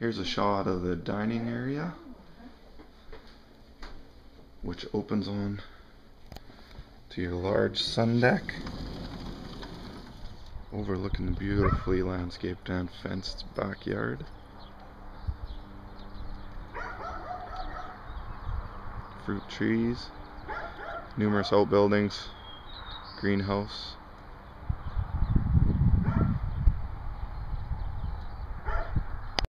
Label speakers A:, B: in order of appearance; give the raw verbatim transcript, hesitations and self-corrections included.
A: Here's a shot of the dining area, which opens on to your large sun deck, overlooking the beautifully landscaped and fenced backyard. Fruit trees, numerous outbuildings, greenhouse.